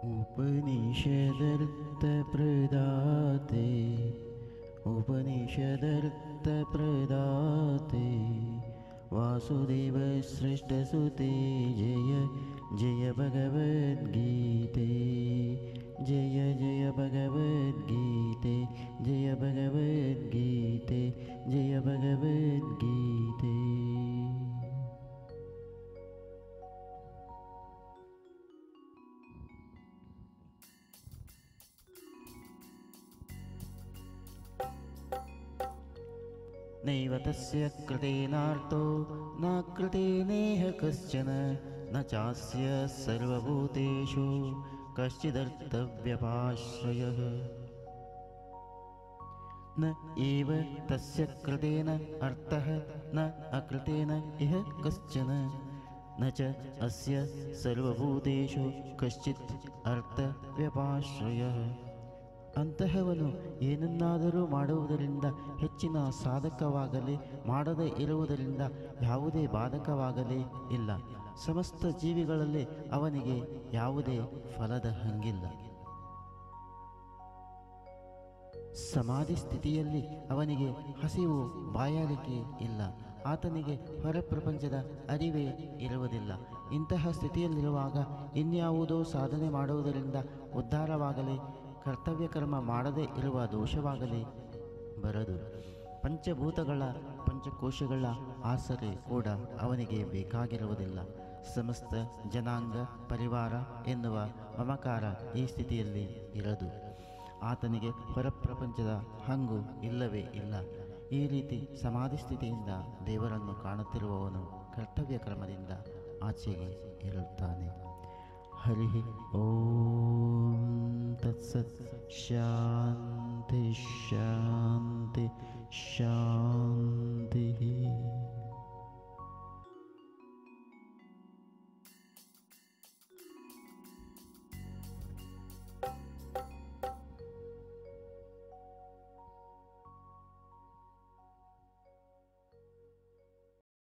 उपनिषदर्थप्रदाते उपनिषदर्थप्रदाते वासुदेवसृष्टसुते जय जय भगवद्गीते जय जय भगवद्गीते जय भगवद्गीते जय भगवद्गीते। नैव तस्य कृतेनार्तो न कृतेनेह कश्चन न चास्य सर्वभूतेषु कश्चिदर्थव्यपाश्रयः। न एव तस्य कृतेन अर्थः न अकृतेन इह कश्चन न च अस्य सर्वभूतेषु कश्चित् अर्थव्यपाश्रयः। ಅಂತಹವನು ಏನನ್ನಾದರೂ ಮಾಡುವುದರಿಂದ ಹೆಚ್ಚಿನ ಸಾಧಕವಾಗಲಿ ಮಾಡದೇ ಇರುವುದರಿಂದ ಯಾವುದೇ ಬಾಧಕವಾಗಲಿ ಇಲ್ಲ. ಸಮಸ್ತ ಜೀವಿಗಳಲ್ಲಿ ಅವನಿಗೆ ಯಾವುದೇ ಫಲದ ಹಂಗಿಲ್ಲ. ಸಮಾಧಿ ಸ್ಥಿತಿಯಲ್ಲಿ ಅವನಿಗೆ ಹಸಿವು ಬಾಯಾರಿಕೆ ಇಲ್ಲ. ಆತನಿಗೆ ಹೊರಪ್ರಪಂಚದ ಅರಿವೇ ಇರುವುದಿಲ್ಲ. ಇಂತಹ ಸ್ಥಿತಿಯಲ್ಲಿರುವಾಗ ಇನ್ಯಾವುದೋ ಸಾಧನೆ ಮಾಡುವುದರಿಂದ ಉದ್ಧಾರವಾಗಲಿ ಕರ್ತವ್ಯ ಕರ್ಮ ಮಾಡದೇ ಇರುವ ದೋಷವಾಗಲಿ ಬರದು. ಪಂಚಭೂತಗಳ ಪಂಚಕೋಶಗಳ ಆಸರೆ ಕೂಡ ಅವನಿಗೆ ಬೇಕಾಗಿರುವುದಿಲ್ಲ. ಸಮಸ್ತ ಜನಾಂಗ ಪರಿವಾರ ಎನ್ನುವ ಮಮಕಾರ ಈ ಸ್ಥಿತಿಯಲ್ಲಿ ಇರದು. ಆತನಿಗೆ ಹೊರಪ್ರಪಂಚದ ಹಂಗು ಇಲ್ಲವೇ ಇಲ್ಲ. ಈ ರೀತಿ ಸಮಾಧಿ ಸ್ಥಿತಿಯಿಂದ ದೇವರನ್ನು ಕಾಣುತ್ತಿರುವವನು ಕರ್ತವ್ಯ ಕ್ರಮದಿಂದ ಆಚೆಗೆ ಇರುತ್ತಾನೆ. ಹರಿ ಓಂ ತತ್ಸತ್. ಶಾಂತಿ ಶಾಂತಿ ಶಾಂತಿ.